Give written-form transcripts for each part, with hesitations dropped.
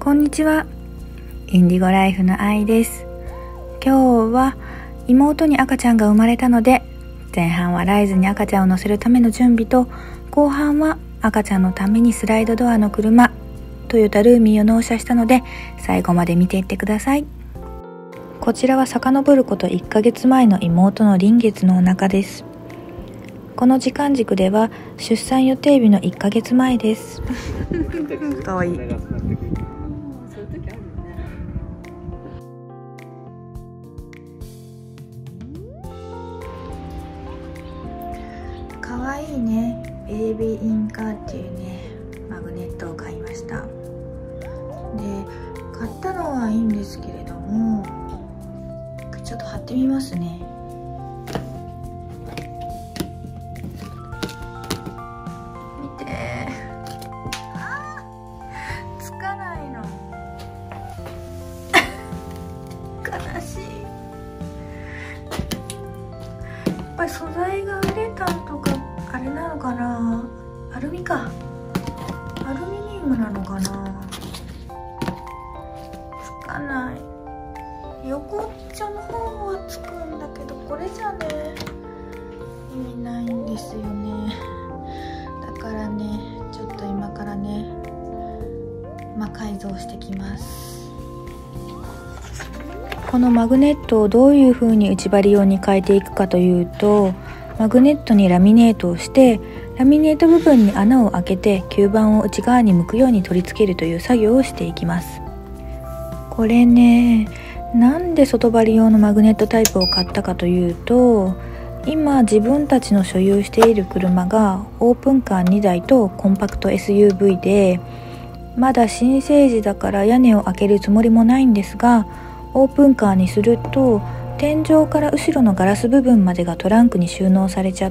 こんにちは。インディゴライフの愛です。今日は妹に赤ちゃんが生まれたので、前半はライズに赤ちゃんを乗せるための準備と、後半は赤ちゃんのためにスライドドアの車トヨタルーミーを納車したので、最後まで見ていってください。こちらは遡ること1ヶ月前の妹の臨月のお腹です。この時間軸では出産予定日の1ヶ月前ですかわいい。かわいいね。ベイビーインカーっていうねマグネットを買いました。で、買ったのはいいんですけれども、ちょっと貼ってみますね。見て、つかないの悲しい。やっぱり素材がウレタンとかあれなのかな、アルミか、アルミニウムなのかな、つかない。横っちょの方はつくんだけど、これじゃね意味ないんですよね。だからね、ちょっと今からね魔改造してきます。このマグネットをどういう風に内張り用に変えていくかというと、マグネットにラミネートをして、ラミネート部分に穴を開けて吸盤を内側に向くように取り付けるという作業をしていきます。これね、なんで外張り用のマグネットタイプを買ったかというと、今自分たちの所有している車がオープンカー2台とコンパクト SUV で、まだ新生児だから屋根を開けるつもりもないんですが、オープンカーにすると天井から後ろのガラス部分までがトランクに収納されちゃって、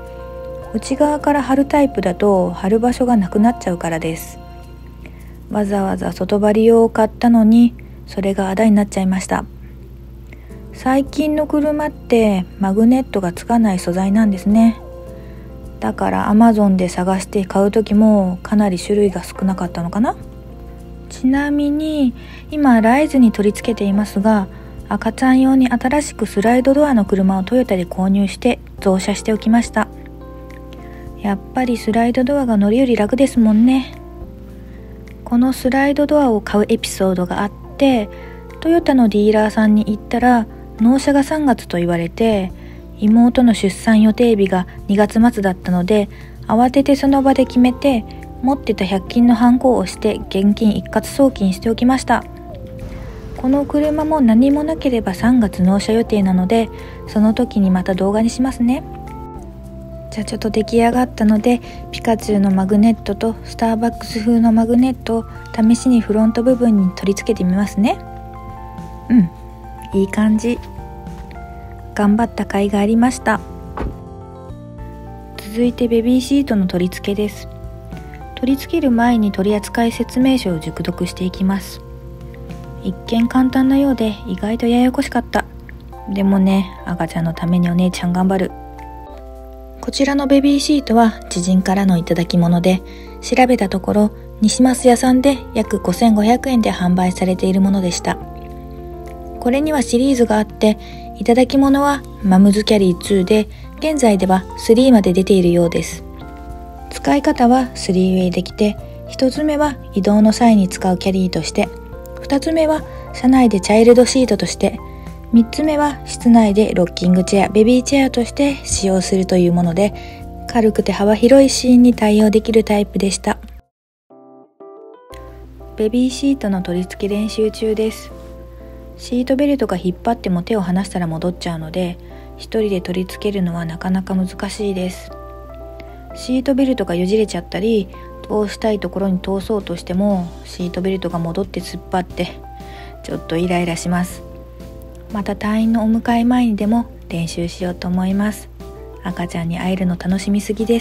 内側から貼るタイプだと貼る場所がなくなっちゃうからです。わざわざ外張り用を買ったのに、それがあだになっちゃいました。最近の車ってマグネットがつかない素材なんですね。だから Amazon で探して買う時もかなり種類が少なかったのかな。ちなみに今ライズに取り付けていますが、赤ちゃん用に新しくスライドドアの車をトヨタで購入して増車しておきました。やっぱりスライドドアが乗りより楽ですもんね。このスライドドアを買うエピソードがあって、トヨタのディーラーさんに行ったら納車が3月と言われて、妹の出産予定日が2月末だったので、慌ててその場で決めて、持ってた100均のハンコを押して現金一括送金しておきました。この車も何もなければ3月納車予定なので、その時にまた動画にしますね。じゃあちょっと出来上がったので、ピカチュウのマグネットとスターバックス風のマグネットを試しにフロント部分に取り付けてみますね。いい感じ。頑張った甲斐がありました。続いてベビーシートの取り付けです。取り付ける前に取扱説明書を熟読していきます。一見簡単なようで意外とややこしかった。でもね、赤ちゃんのためにお姉ちゃん頑張る。こちらのベビーシートは知人からのいただき物で、調べたところ西増屋さんで約5500円で販売されているものでした。これにはシリーズがあって、いただき物はマムズキャリー2で、現在では3まで出ているようです。使い方は 3way できて、1つ目は移動の際に使うキャリーとして、2つ目は車内でチャイルドシートとして、3つ目は室内でロッキングチェア、ベビーチェアとして使用するというもので、軽くて幅広いシーンに対応できるタイプでした。ベビーシートの取り付け練習中です。シートベルトが引っ張っても手を離したら戻っちゃうので、一人で取り付けるのはなかなか難しいです。シートベルトがよじれちゃったり、通したいところに通そうとしてもシートベルトが戻って突っ張って、ちょっとイライラします。また退院のお迎え前にでも練習しようと思います。赤ちゃんに会えるの楽しみすぎです。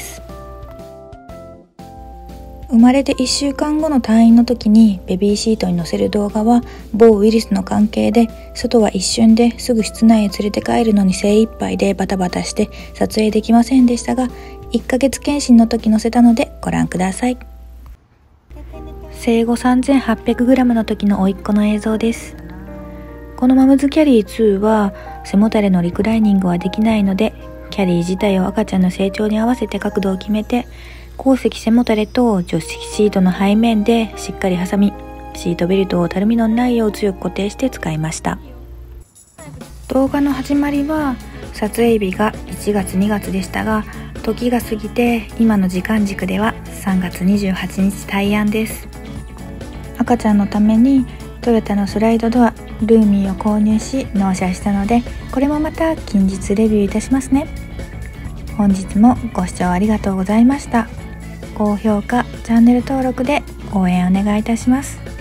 生まれて1週間後の退院の時にベビーシートに載せる動画は某ウイルスの関係で、外は一瞬ですぐ室内へ連れて帰るのに精一杯でバタバタして撮影できませんでしたが、1ヶ月検診の時載せたのでご覧ください。 生後 3800g の時の甥っ子の映像です。このマムズキャリー2は背もたれのリクライニングはできないので、キャリー自体を赤ちゃんの成長に合わせて角度を決めて、後席背もたれと助手席シートの背面でしっかり挟み、シートベルトをたるみのないよう強く固定して使いました。動画の始まりは撮影日が1月2月でしたが、時が過ぎて今の時間軸では3月28日大安です。赤ちゃんのためにトヨタのスライドドアルーミーを購入し納車したので、これもまた近日レビューいたしますね。本日もご視聴ありがとうございました。高評価、チャンネル登録で応援お願いいたします。